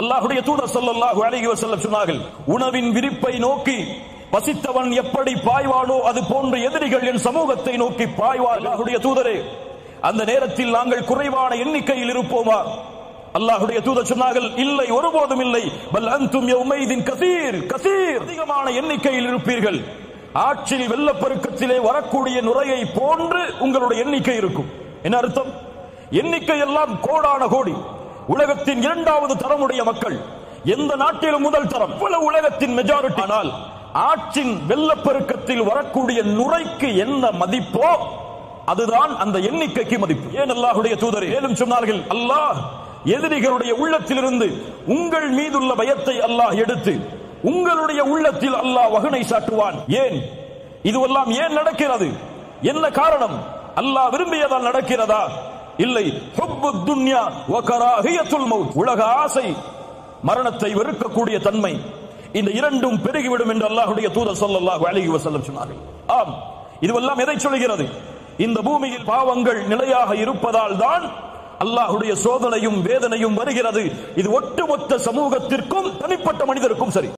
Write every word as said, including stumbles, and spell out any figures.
அல்லாஹ்வுடைய தூதர் ஸல்லல்லாஹு அலைஹி வஸல்லம் சொன்னார்கள், உணவின் விரிப்பை நோக்கி பசித்தவன் எப்படி பாய்வானோ அது போன்ற எதிரிகள் என் சமூகத்தை நோக்கி பாய்வார். அல்லாஹ்வுடைய தூதரே, அந்த நேரத்தில் நாங்கள் குறைவான எண்ணிக்கையில் இருப்போமா? அல்லாஹ்வுடைய தூதர் சொன்னார்கள், இல்லை, ஒருபோதும் இல்லை. பல் அன்தும் யௌமைதின் கஸீர் கஸீர், அதிகமான எண்ணிக்கையில் இருப்பீர்கள். ஆற்றில் வெள்ளப்பெருக்கத்திலே வரக்கூடிய நுரையை போன்று உங்களுடைய எண்ணிக்கை இருக்கும். என்ன அர்த்தம்? எண்ணிக்கை எல்லாம் கோடான கோடி. உலகத்தின் இரண்டாவது தரமுடைய மக்கள், எந்த நாட்டிலும் முதல் தரம், உலகத்தின் மெஜாரிட்டி. ஆனால் ஆற்றின் வெள்ளப்பெருக்கத்தில் வரக்கூடிய நுரைக்கு என்ன மதிப்போ அதுதான் அந்த எண்ணிக்கைக்கு மதிப்பு. ஏன் அல்லாஹ்வுடைய தூதர் ஏதும் சொன்னார்கள், அல்லாஹ் எதிரிகளுடைய உள்ளத்திலிருந்து உங்கள் மீதுள்ள பயத்தை அல்லாஹ் எடுத்து உங்களுடைய உள்ளத்தில் அல்லாஹ் வகனை சாட்டுவான். ஏன் இதுவெல்லாம் ஏன் நடக்கிறது? என்ன காரணம்? அல்லாஹ் விரும்பியதால் நடக்கிறதா? இல்லை. ஹுப்புத் துன்யா வ கராஹியத்துல் மௌத், உலக ஆசை, மரணத்தை வெறுக்கக்கூடிய தன்மை, இந்த இரண்டும் பெருகிவிடும் என்று அல்லாஹ்வுடைய தூதர் ஸல்லல்லாஹு அலைஹி வஸல்லம் சொன்னார்கள். ஆம், இதுவெல்லாம் எதை சொல்கிறது? இந்த பூமியில் பாவங்கள் நிலையாக இருப்பதால் தான் அல்லாஹ்வுடைய சோதனையும் வேதனையும் வருகிறது. இது ஒட்டுமொத்த சமூகத்திற்கும் தனிப்பட்ட மனிதருக்கும் சரி.